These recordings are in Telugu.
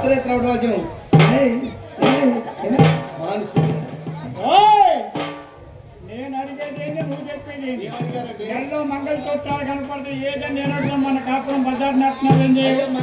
పాదయాత్ర రాజ్యం నేను అడిగేది నువ్వు చెప్పేది ఎల్లో మంగళసూత్రాలు కనపడితే ఏదని నేను అడుగుతాను. మన కాపురం బజార్ నడుతున్నావేంటి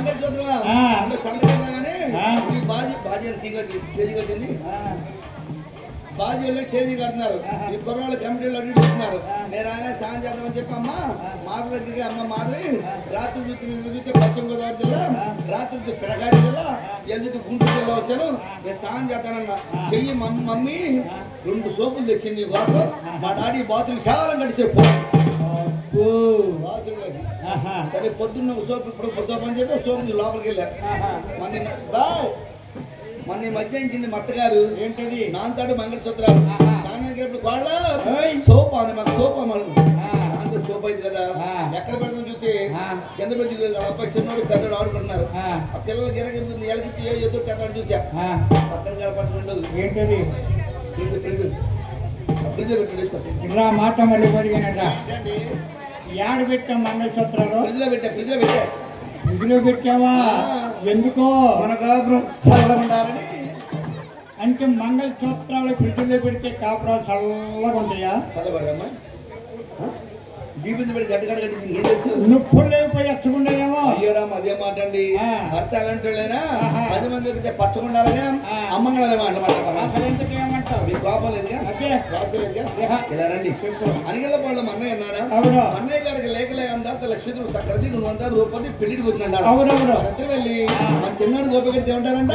బాధ్యులు చేతి కడుతున్నారు. ఈ కుర్రాళ్ళు కమిటీలు అడుగుతున్నారు. నేను ఆయన సాయం చేద్దామని చెప్పి అమ్మ మాధవ దగ్గరికి అమ్మ మాధవి రాత్రి చూస్తే పశ్చిమ గోదావరి జిల్లా, రాత్రి ప్రకాశం జిల్లా, ఎల్లుది గుంటూరు జిల్లా వచ్చాను. నేను సాయం చేస్తానన్నా. చెయ్యి మమ్మీ 2 సోపులు తెచ్చింది. వాటిలో మా డాడీ బాత్రూమ్ చాలా గడిచే సరే పొద్దున్న ఒక సోపు ఇప్పుడు సోపు అని చెప్పి సోపు లోపలికి వెళ్ళారు. మొన్న మధ్య ఇచ్చింది మత్తగారు ఏంటది నాంతాడు మంగళసూత్రాలు దానికి వాళ్ళ సోప్ అని మాకు సోప్ దాంట్లో సోప్ అయింది కదా. ఎక్కడ పెడతాం చూస్తే కింద పెట్టి అబ్బాయి చిన్నోడు పెద్దోడు ఆడుకుంటున్నారు. ఆ పిల్లలు గిరకి ఎలకి ఎదురు పెద్దవాడు చూసా పక్కన కలపట్టు ఏంటది ఫ్రిడ్జ్ పెట్టేసుకో ఇలా మాట మళ్ళీ పొడిగానట. యాడ పెట్టాం మంగళసూత్రాలు ఫ్రిడ్జ్ లో పెట్టావా? ఎందుకో మన కాపురం చల్లగా ఉండాలని. అంటే మంగళసూత్రాలు ఫ్రిడ్జ్లో పెడితే కాపురాలు చల్లగా ఉంటాయా? చల్లబడమ్మా దీపించి పెట్టి గడ్డ కట్టింది ఏం తెలుసు నొప్పులు లేకపోయి ఎచ్చగుండేమో. అయ్యో రామ్ అదే మాట అండి. భర్త అలాంటినా 10 మంది వెళ్తే పచ్చగుండాలిగా అమ్మంగళాలి ఏమంటావు? మీకు కోపం లేదుగా ఇలా రండి. అనిగళ్ళ వాళ్ళ అన్నయ్య అన్నాడా? అన్నయ్య గారికి లేక అందాక లక్ష్మీదేవి సక్కడిది 200 రూపాయలు పెళ్లికి కూర్చున్నాడు. ఇద్దరు వెళ్ళి మన చిన్నాడు గోపగడితే ఏమంటారంట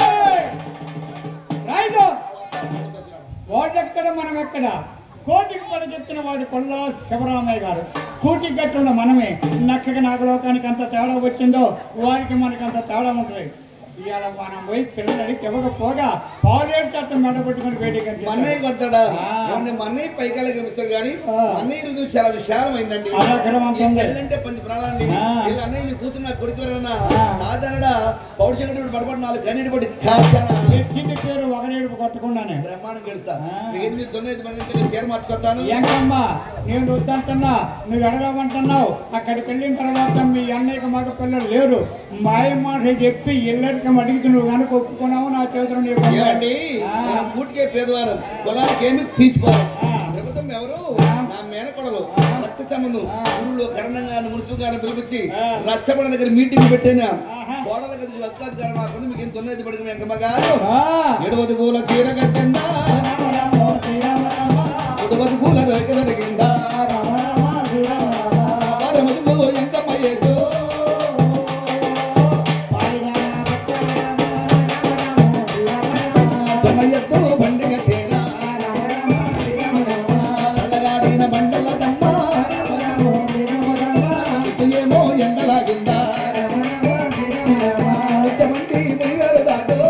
వాడెక్కడ మనం ఎక్కడ కోటికి పని చెప్తున్న వాడి కొల్ల శివరామయ్య గారు. కోటికి గట్టున్న మనమే. నక్కకి నాగలోకానికి అంత తేడా వచ్చిందో వారికి మనకి అంత తేడా ఉంటుంది. ఇవాళ మనం పోయి పిల్లలకి ఇవ్వకపోగా పాలేడు చట్టం మెడబెట్టుకుని వేడికి మన్నయ్య కొడతాడా? మన్నయ్య పైకాలకి కనిపిస్తాడు కానీ అన్నయ్య రుజువు చాలా విశాలమైందండి. అంటే 10 ప్రాణాలండి. వీళ్ళ అన్నయ్య కూతురు నా కొడుకు కాదనడా పౌరుషంగా పడబడి 4 కన్నీటి పడి ఎట్టింటి పేరు ఒకనేడుపు కొట్టకుండానే బ్రహ్మాండం గెలుస్తా. చీర మార్చుకొస్తాను. ఏంకమ్మా నేను వద్దంటున్నా, నువ్వు ఎడగమంటున్నావు. అక్కడికి వెళ్ళిన తర్వాత మీ అన్నయ్యకి మగ పిల్లలు లేరు. మాయ మాట చెప్పి ఇల్లరికి అడిగితే నువ్వు కనుక ఒప్పుకున్నావు నా చేతులు పూటికే పేదవారు పొలానికి ఏమి తీసుకోవాలి. ప్రభుత్వం ఎవరు నా మేనకొడలు రక్త సంబంధం ఊళ్ళో కరణంగా మున్సిపల్ గారిని పిలిపించి రచ్చబండ దగ్గర మీటింగ్ పెట్టాను. గోడల దగ్గర అత్యాధికారం మాకుంది. మీకు ఏం తొన్నది పడిన వెంకమ్మ గారు 7 కూల చీర కట్టిందా 7 కూల రేఖ దొరికిందా ఎంకమ్మ చేసు బండి కట్టేరా పండగాడిన బండల దమ్మ ఏమో ఎండలాగిందా మంది మునిగారు దాటో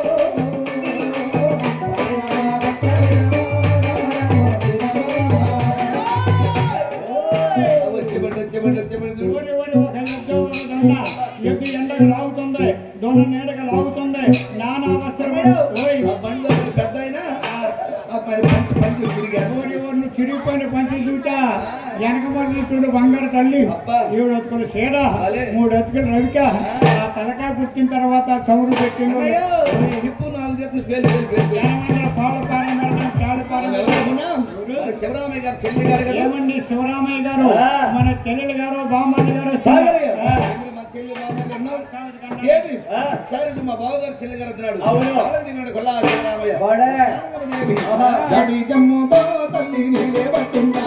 ఎండకు లాగుతుంది, దొండ నీడకు లాగుతుంది. నానా అవసరం పెద్ద అయినా చిరిగిపోయిన పంచి చూచా వెనక పడినట్టు బంగారు తల్లి 7 అతుకులు సీడ 3 అతుకులు రవిక. ఆ తలకాయ పుట్టిన తర్వాత చమురు పెట్టింది. శివరామయ్య గారు చెల్లి గారు ఏమండి శివరామయ్య గారు మన చెల్లెలు గారు బామ్మల్లి గారు మా బావగారు చెల్లి గారు అన్నాడు. తల్లి నీలే పట్టిందా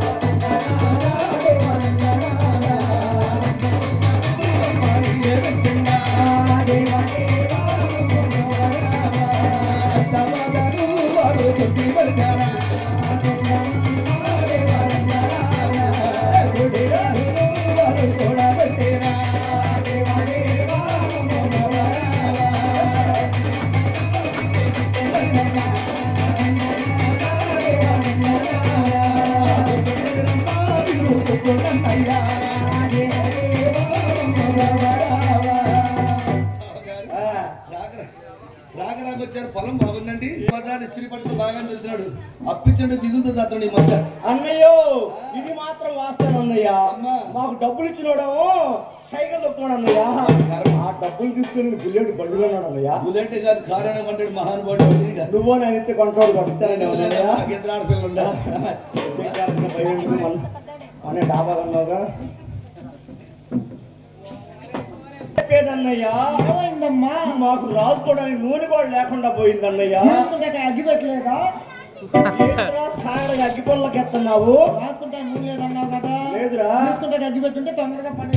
చుట్టి పడిచారా కూడా పెట్టేరా వచ్చాడు, పొలం బాగుందండి. పదాన్ని స్త్రీ పట్టుకు బాగా తిరుగుతున్నాడు. అప్పించండి దిగుతుంది అతను ఈ మధ్య. అన్నయ్యో ఇది మాత్రం వాస్తవం అన్నయ్య. అమ్మా. మాకు డబ్బులు ఇచ్చినోడేమో సైకిల్ తొక్కున్నాడు అన్నయ్య. ఆ డబ్బులు తీసుకుని బుల్లెట్ బండిలో ఉన్నాడు అన్నయ్య. బుల్లెట్ కాదు కారణం అంటే మహానుభావుడు. నువ్వు నేను కొంటాడు కొట్టానని ఇద్దరు ఆడపిల్లలు ఉండా అనే డాబా అన్నావుగా చెప్పేదన్నయ్యా. ఏమైందమ్మా? మాకు రాసుకోవడానికి నూనె కూడా లేకుండా పోయిందన్నయ్యా. అగ్గి పెట్టలేదా? సాగడగా అగ్గి పొల్లకి ఎత్తున్నావు. రాసుకుంటా నూనె లేదన్నావు కదా. లేదురా, రాసుకుంటా అగ్గి పెట్టుంటే తొందరగా పని.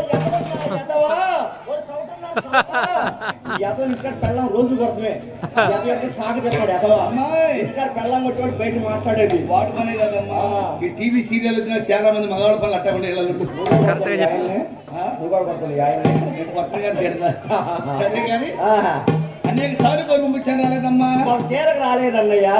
ఇక్కడ పెళ్ళం రోజు కొడుతున్నాయి. సాగు చెప్పాడు ఎదవా. అమ్మాయి ఇక్కడ పెళ్ళం కొట్టేవాడు బయట మాట్లాడేది వాటి పనే కాదమ్మా. ఈ టీవీ సీరియల్ వచ్చిన చాలా మంది మగవాళ్ళ పనులు అట్ట ఉండే సరే కానీ అనేక సార్లు కోరి పంపించాను రాలేదమ్మా. తీరకు రాలేదన్నయ్యా.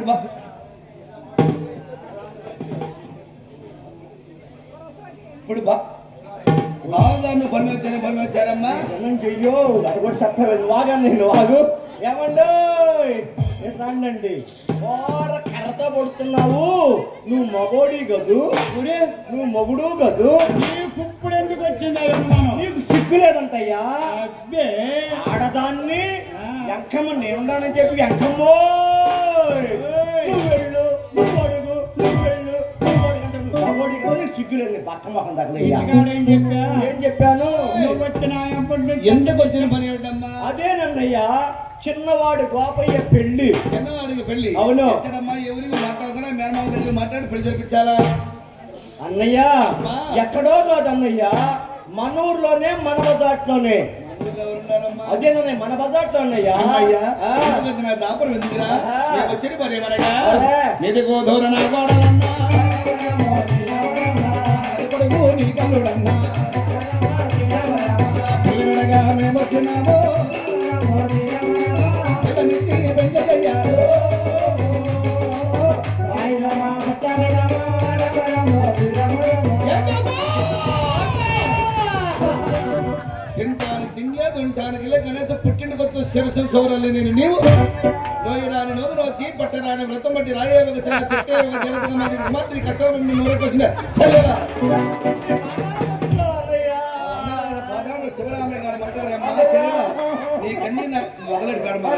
ఇప్పుడు బావగారు పని వచ్చారమ్మా. చెయ్యో అది కూడా చెప్పలేదు. వాగా నేను వాగు ఏమండో రండి. కర్రతో పడుతున్నావు. నువ్వు మగోడి గదు, నువ్వు మొగుడు గదు. ఇప్పుడు ఎందుకు వచ్చింది? నీకు సిగ్గు లేదంటయ్యా. ఆడదాన్ని ఎంకమ్మ నేనున్నానని చెప్పి ఎంకమ్మో నువ్వు వెళ్ళు, నువ్వు అడుగు, నువ్వు వెళ్ళు, నువ్వు అడుగు. మగోడి కాదు, సిగ్గు లేదు. పక్క మొహం తగ్గలయ్యా. ఏం చెప్పాను? ఎందుకు వచ్చిన పని ఏమిటమ్మా? అదేనన్నయ్యా, చిన్నవాడు గోపయ్య పెళ్లి. చిన్నవాడికి పెళ్లి? అవును. ఎక్కడమ్మా? ఎవరికి మాట్లాడుతున్నా మేనమావ దగ్గర మాట్లాడి పెళ్లి జరిపించాలా? అన్నయ్య ఎక్కడో కాదు అన్నయ్య, మన ఊర్లోనే మన బజాట్లోనే. అదేనన్నయ్య, మన బజాట్లో అన్నయ్య. దాపరం ఎందుకురా? వచ్చిన పని ఏమనగా ఎదుగో ధోరణ నీ కల్లుడన్నా మేము వచ్చినాము. తినలేదు ఉంటానికి లేకనేది పుట్టిన కొత్త శిరసలు చౌరాలి నేను నీవు నోయిరాని నోము నోచి పట్టరాని వ్రతం బట్టి రాయే ఒక చిన్న చెట్టే ఒక దేవతగా మాది మాత్రి కథ నోరకు వచ్చిన చల్లరా శివరామయ్య గారు మాట్లాడారమ్మా. నీ కన్నీ నాకు మొగలడి పెడమా.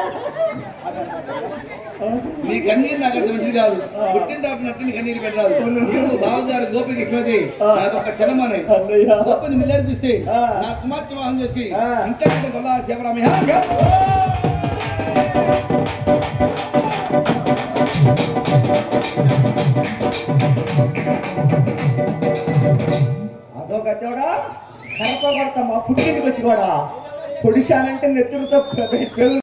నీ కన్నీరు నాకు అంత మంచిది కాదు. పుట్టినప్పుడు నట్టు నీ కన్నీరు పెట్టరాదు. నేను బావగారు గోపికి ఇష్టది నాదొక చిన్నమని గోపిని నిలర్పిస్తే నా కుమార్తె వివాహం చేసి ఇంకా గొల్ల శివరామయ్య అదొకతోడా కరతో కొడతాం. మా పుట్టింటికి వచ్చి కూడా పొడిశానంటే నెత్తురుతో